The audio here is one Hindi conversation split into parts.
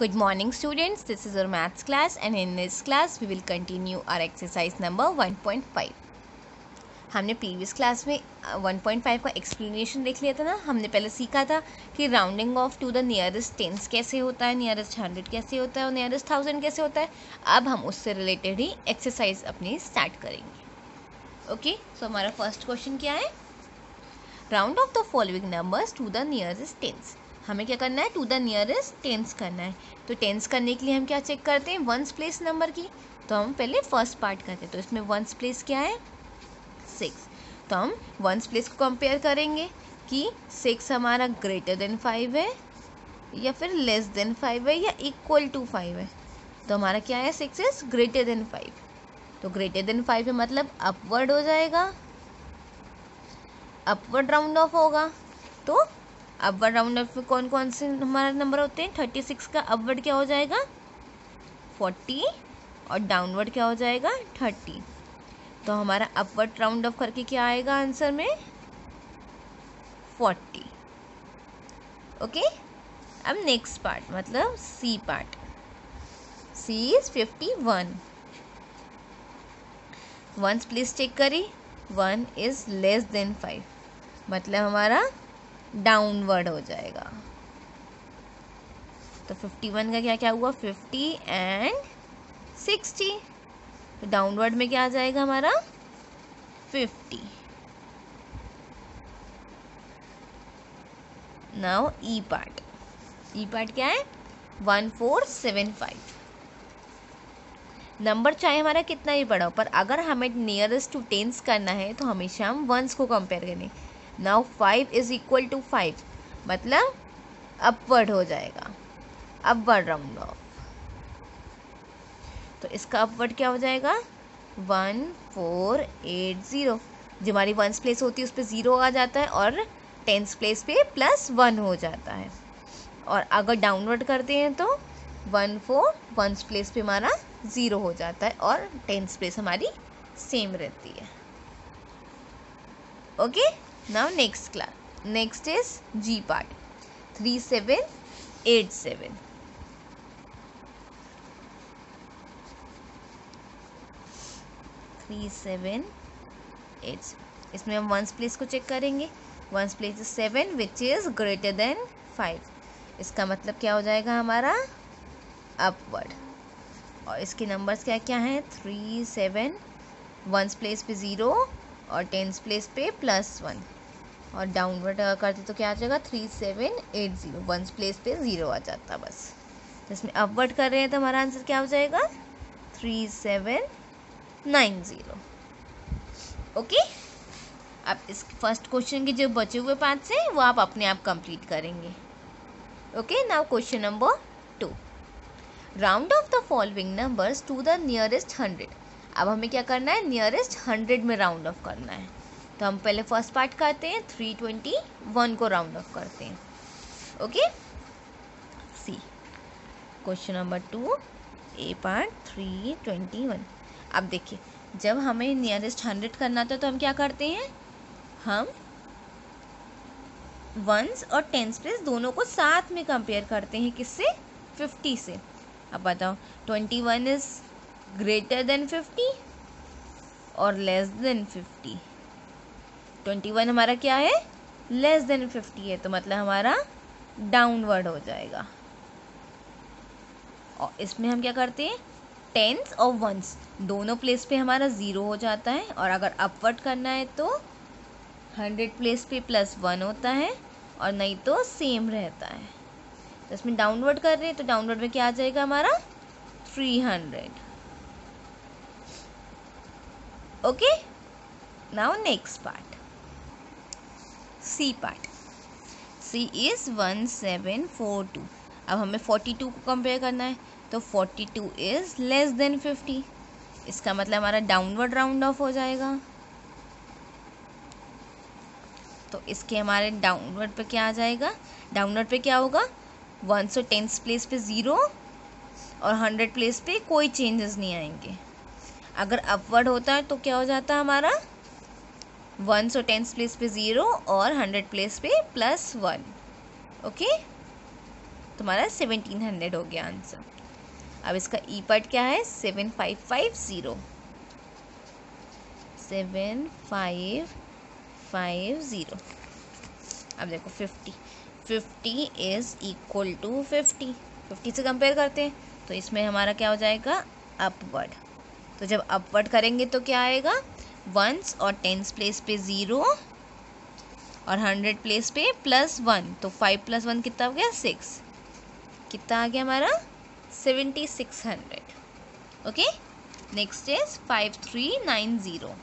Good morning students, this is our maths class and in this class we will continue our exercise number 1.5. हमने प्रीवियस क्लास में 1.5 का एक्सप्लेनेशन देख लिया था ना। हमने पहले सीखा था कि rounding off to the nearest tens कैसे होता है, नियरेस्ट 100 कैसे होता है और नियरेस्ट 1000 कैसे होता है। अब हम उससे रिलेटेड ही एक्सरसाइज अपनी स्टार्ट करेंगे। ओके, सो हमारा फर्स्ट क्वेश्चन क्या है, round off the following numbers to the nearest tens. हमें क्या करना है, टू द नियरेस्ट टेंस करना है। तो टेंस करने के लिए हम क्या चेक करते हैं, वंस प्लेस नंबर की। तो हम पहले फर्स्ट पार्ट करते हैं। तो इसमें वंस प्लेस क्या है, 6। तो हम वंस प्लेस को कंपेयर करेंगे कि 6 हमारा ग्रेटर देन 5 है या फिर लेस देन 5 है या इक्वल टू 5 है। तो हमारा क्या है, 6 इज ग्रेटर देन 5। तो ग्रेटर देन 5 है मतलब अपवर्ड हो जाएगा, अपवर्ड राउंड ऑफ होगा। तो अपवर्ड राउंड ऑफ में कौन कौन से हमारा नंबर होते हैं, 36 का अपवर्ड क्या हो जाएगा 40 और डाउनवर्ड क्या हो जाएगा 30। तो हमारा अपवर्ड राउंड ऑफ करके क्या आएगा आंसर में 40। ओके, अब नेक्स्ट पार्ट मतलब C part. C is 51। Ones please check करी, 1 इज लेस देन 5 मतलब हमारा डाउनवर्ड हो जाएगा। तो 51 का क्या क्या हुआ, 50 एंड 60। तो डाउनवर्ड में क्या आ जाएगा हमारा 50। Now E part. E part क्या है, 1475। नंबर चाहे हमारा कितना ही बड़ा हो, पर अगर हमें नियरेस्ट टू टेंस करना है तो हमेशा हम वंस को कंपेयर करें। नाउ 5 इज इक्वल टू 5 मतलब अपवर्ड हो जाएगा, अपवर्ड राउंड ऑफ। तो इसका अपवर्ड क्या हो जाएगा 1480। जो हमारी वंस प्लेस होती है उस पर 0 आ जाता है और टेंस प्लेस पे +1 हो जाता है। और अगर डाउनवर्ड करते हैं तो 14 वंस प्लेस पे हमारा 0 हो जाता है और टेंस प्लेस हमारी सेम रहती है। Okay, now next is G part, 3787। इसमें हम वंस प्लेस को चेक करेंगे। Ones place is 7 which is greater than 5। इसका मतलब क्या हो जाएगा हमारा अपवर्ड। और इसके नंबर्स क्या क्या हैं, 3 7, वंस प्लेस पे 0 और टेंस प्लेस पे +1। और डाउनवर्ड करते तो क्या आ जाएगा 3780, वंस प्लेस पे 0 आ जाता बस। तो इसमें अपवर्ड कर रहे हैं तो हमारा आंसर क्या हो जाएगा 3790। ओके, अब इस फर्स्ट क्वेश्चन के जो बचे हुए पार्ट्स हैं वो आप अपने आप कंप्लीट करेंगे। Okay, now question number 2, round off the following numbers to the nearest 100। अब हमें क्या करना है, नियरेस्ट 100 में राउंड ऑफ करना है। तो हम पहले फर्स्ट पार्ट करते हैं, 321 को राउंड ऑफ करते हैं। Okay, see question number 2 A part 321। अब देखिए, जब हमें नियरेस्ट 100 करना था तो हम क्या करते हैं, हम वंस और टेंस प्लेस दोनों को साथ में कंपेयर करते हैं, किससे 50 से। अब बताओ 21 इज ग्रेटर देन 50 और लेस देन 50। 21 हमारा क्या है, लेस देन 50 है, तो मतलब हमारा डाउनवर्ड हो जाएगा। और इसमें हम क्या करते हैं, टेंस और वंस दोनों प्लेस पे हमारा 0 हो जाता है। और अगर अपवर्ड करना है तो 100 प्लेस पे +1 होता है और नहीं तो सेम रहता है। तो इसमें डाउनवर्ड कर रहे हैं तो डाउनवर्ड में क्या आ जाएगा हमारा 300। Okay, now next part, C part. C is 1742। अब हमें 42 को कंपेयर करना है तो 42 इज लेस देन 50। इसका मतलब हमारा डाउनवर्ड राउंड ऑफ हो जाएगा। तो इसके हमारे डाउनवर्ड पे क्या आ जाएगा, डाउनवर्ड पे क्या होगा, 1 और टेंस प्लेस पे 0 और 100 प्लेस पे कोई चेंजेस नहीं आएंगे। अगर अपवर्ड होता है तो क्या हो जाता है हमारा, 1 और टेंस प्लेस पे 0 और 100 प्लेस पे +1। ओके, तुम्हारा 1700 हो गया आंसर। अब इसका ई पार्ट क्या है, 7550, 7550। अब देखो 50 इज इक्वल टू 50 से कंपेयर करते हैं, तो इसमें हमारा क्या हो जाएगा, अपवर्ड। तो जब अपवर्ड करेंगे तो क्या आएगा, वंस और टेंस प्लेस पे 0 और 100 प्लेस पे +1, तो 5 + 1 कितना हो गया, 6। कितना आ गया हमारा, 7600। Okay, next is 5390,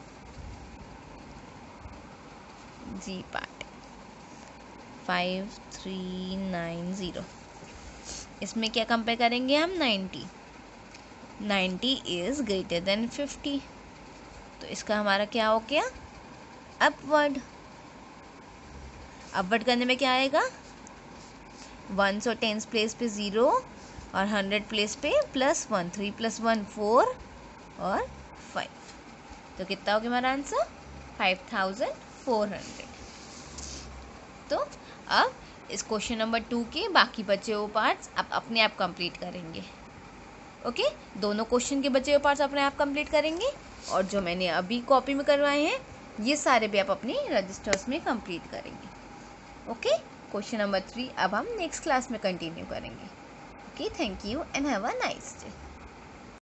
G part 5390। इसमें क्या कंपेयर करेंगे हम, 90 इज ग्रेटर देन 50, तो इसका हमारा क्या हो गया, अपवर्ड। अपवर्ड करने में क्या आएगा, वंस और टेंस प्लेस पे 0 और 100 प्लेस पे +1, 3 + 1 4 और 5, तो कितना हो गया हमारा आंसर, 5400। तो अब इस क्वेश्चन नंबर 2 के बाकी बचे हुए पार्ट्स आप अपने आप कंप्लीट करेंगे। ओके, दोनों क्वेश्चन के बचे हुए पार्ट्स अपने आप कंप्लीट करेंगे, और जो मैंने अभी कॉपी में करवाए हैं ये सारे भी आप अपनी रजिस्टर्स में कंप्लीट करेंगे। ओके, क्वेश्चन नंबर 3 अब हम नेक्स्ट क्लास में कंटिन्यू करेंगे। Okay, thank you and have a nice day.